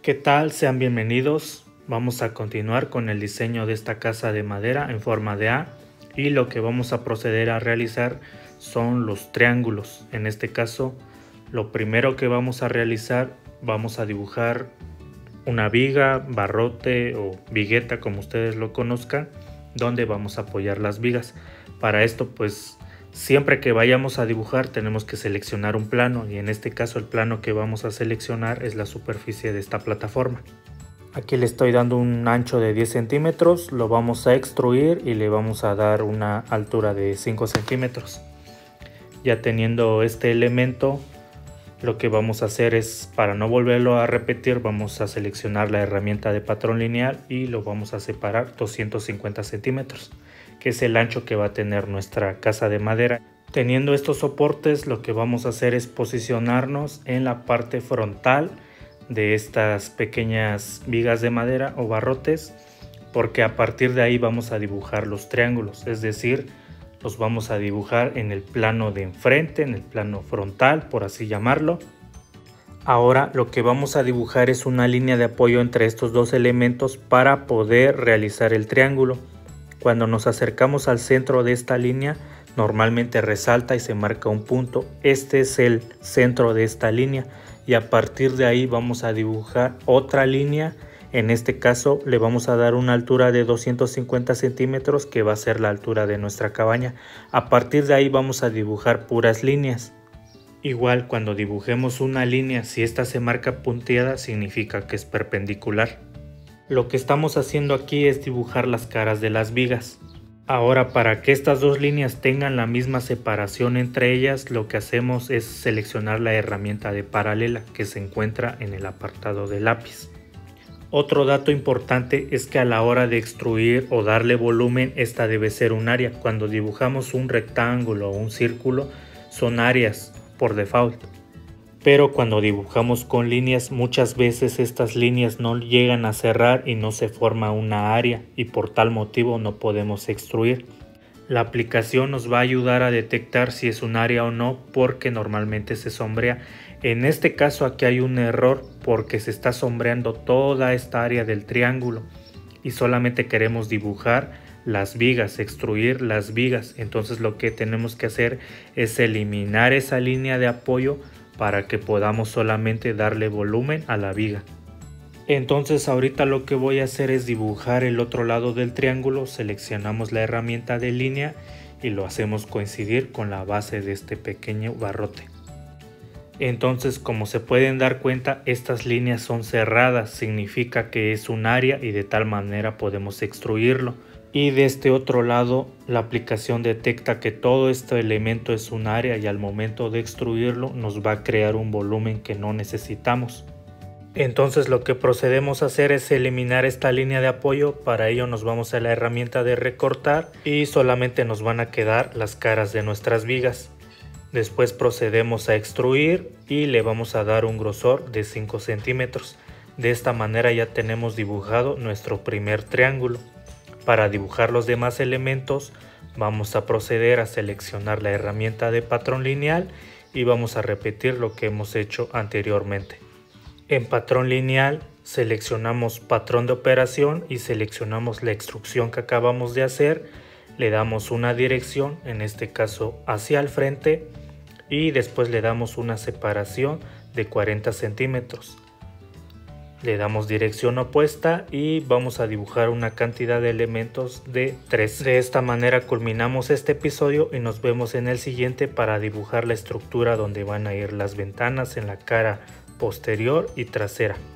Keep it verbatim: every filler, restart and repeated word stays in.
¿Qué tal? Sean bienvenidos. Vamos a continuar con el diseño de esta casa de madera en forma de A, y lo que vamos a proceder a realizar son los triángulos. En este caso, lo primero que vamos a realizar, vamos a dibujar una viga, barrote o vigueta, como ustedes lo conozcan, donde vamos a apoyar las vigas. Para esto, pues siempre que vayamos a dibujar tenemos que seleccionar un plano, y en este caso el plano que vamos a seleccionar es la superficie de esta plataforma. Aquí le estoy dando un ancho de diez centímetros, lo vamos a extruir y le vamos a dar una altura de cinco centímetros. Ya teniendo este elemento, lo que vamos a hacer es, para no volverlo a repetir, vamos a seleccionar la herramienta de patrón lineal y lo vamos a separar doscientos cincuenta centímetros, que es el ancho que va a tener nuestra casa de madera. Teniendo estos soportes, lo que vamos a hacer es posicionarnos en la parte frontal de estas pequeñas vigas de madera o barrotes, porque a partir de ahí vamos a dibujar los triángulos, es decir, los vamos a dibujar en el plano de enfrente, en el plano frontal, por así llamarlo. Ahora lo que vamos a dibujar es una línea de apoyo entre estos dos elementos para poder realizar el triángulo. Cuando nos acercamos al centro de esta línea, normalmente resalta y se marca un punto. Este es el centro de esta línea, y a partir de ahí vamos a dibujar otra línea. En este caso le vamos a dar una altura de doscientos cincuenta centímetros, que va a ser la altura de nuestra cabaña. A partir de ahí vamos a dibujar puras líneas. Igual, cuando dibujemos una línea, si esta se marca punteada, significa que es perpendicular. Lo que estamos haciendo aquí es dibujar las caras de las vigas. Ahora, para que estas dos líneas tengan la misma separación entre ellas, lo que hacemos es seleccionar la herramienta de paralela, que se encuentra en el apartado de lápiz. Otro dato importante es que a la hora de extruir o darle volumen, esta debe ser un área. Cuando dibujamos un rectángulo o un círculo, son áreas por default. Pero cuando dibujamos con líneas, muchas veces estas líneas no llegan a cerrar y no se forma una área, y por tal motivo no podemos extruir. La aplicación nos va a ayudar a detectar si es un área o no, porque normalmente se sombrea. En este caso aquí hay un error, porque se está sombreando toda esta área del triángulo y solamente queremos dibujar las vigas, extruir las vigas. Entonces lo que tenemos que hacer es eliminar esa línea de apoyo para que podamos solamente darle volumen a la viga. Entonces ahorita lo que voy a hacer es dibujar el otro lado del triángulo. Seleccionamos la herramienta de línea y lo hacemos coincidir con la base de este pequeño barrote. Entonces, como se pueden dar cuenta, estas líneas son cerradas, significa que es un área y de tal manera podemos extruirlo. Y de este otro lado, la aplicación detecta que todo este elemento es un área, y al momento de extruirlo nos va a crear un volumen que no necesitamos. Entonces lo que procedemos a hacer es eliminar esta línea de apoyo. Para ello nos vamos a la herramienta de recortar y solamente nos van a quedar las caras de nuestras vigas. Después procedemos a extruir y le vamos a dar un grosor de cinco centímetros. De esta manera ya tenemos dibujado nuestro primer triángulo. Para dibujar los demás elementos vamos a proceder a seleccionar la herramienta de patrón lineal y vamos a repetir lo que hemos hecho anteriormente. En patrón lineal seleccionamos patrón de operación y seleccionamos la extrusión que acabamos de hacer. Le damos una dirección, en este caso hacia el frente, y después le damos una separación de cuarenta centímetros. Le damos dirección opuesta y vamos a dibujar una cantidad de elementos de tres. De esta manera culminamos este episodio y nos vemos en el siguiente para dibujar la estructura donde van a ir las ventanas en la cara posterior y trasera.